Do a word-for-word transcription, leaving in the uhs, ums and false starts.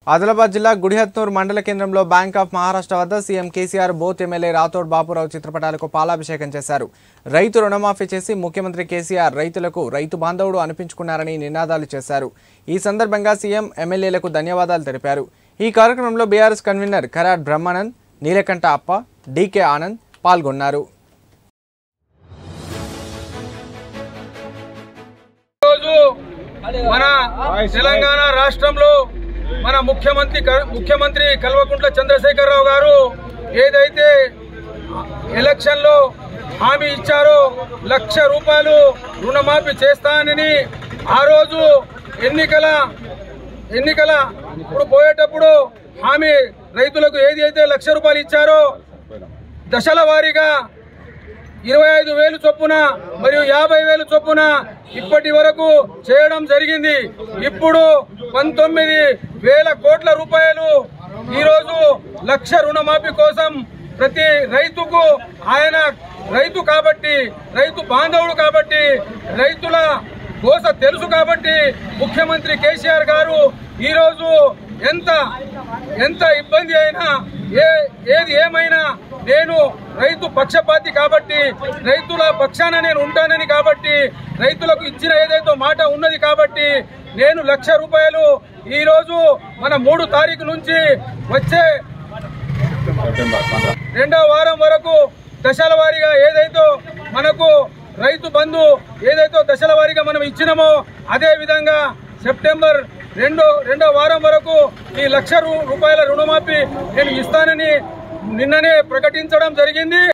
ఆదిలాబాద్ జిల్లా గుడిహత్నూర్ మండల కేంద్రంలో బ్యాంక్ ఆఫ్ మహారాష్ట్ర వద్ద సీఎం కేసీఆర్ బోత్ ఎమ్మెల్యే రాథోడ్ బాపురావు చిత్రపటాలకు పాలాభిషేకం చేశారు. రైతు రుణమాఫీ చేసి ముఖ్యమంత్రి కేసీఆర్ రైతులకు రైతు బాంధవుడు అనిపించుకున్నారని నినాదాలు చేశారు. ఈ సందర్భంగా సీఎం ఎమ్మెల్యేలకు ధన్యవాదాలు తెలిపారు. ఈ కార్యక్రమంలో BRS convener Kharat Brahmanand, Neelakantha Appa, DK Anand పాల్గొన్నారు. మన తెలంగాణ రాష్ట్రంలో మన ముఖ్యమంత్రి ముఖ్యమంత్రి కల్వకుంట్ల చంద్రశేఖరరావు గారు ఏదైతే ఎలక్షన్ లో హామీ ఇచ్చారో లక్ష రూపాయలు రుణమాఫీ చేస్తానని ఆ రోజు ఎన్నికల ఎన్నికల ఇప్పుడు పోయేటప్పుడు హామీ రైతులకు ఏదైతే లక్ష రూపాయలు ఇచ్చారో దశల వారీగా ఇరవై ఐదు వేలు చొప్పున మరియు యాభై వేలు చొప్పున ఇప్పటి వరకు చేయడం జరిగింది. ఇప్పుడు పంతొమ్మిది వేల కోట్ల రూపాయలు ఈరోజు లక్ష రుణమాఫీ కోసం ప్రతి రైతుకు ఆయన రైతు కాబట్టి రైతు బాంధవుడు కాబట్టి రైతుల కోస తెలుసు కాబట్టి ముఖ్యమంత్రి కేసీఆర్ గారు ఈరోజు ఎంత ఎంత ఇబ్బంది అయినా ఏ ఏది ఏమైనా నేను రైతు పక్షపాతి కాబట్టి రైతుల పక్షాన నేను ఉంటానని కాబట్టి రైతులకు ఇచ్చిన ఏదైతే మాట ఉన్నది కాబట్టి నేను లక్ష రూపాయలు ఈరోజు మన మూడు తారీఖు నుంచి వచ్చే రెండవ వారం వరకు దశల వారీగా ఏదైతే మనకు రైతు బంధు ఏదైతే దశల వారీగా మనం ఇచ్చినామో అదే విధంగా సెప్టెంబర్ రెండో రెండో వారం వరకు ఈ లక్ష రూపాయల రుణమాఫీ నేను ఇస్తానని నిన్ననే ప్రకటించడం జరిగింది.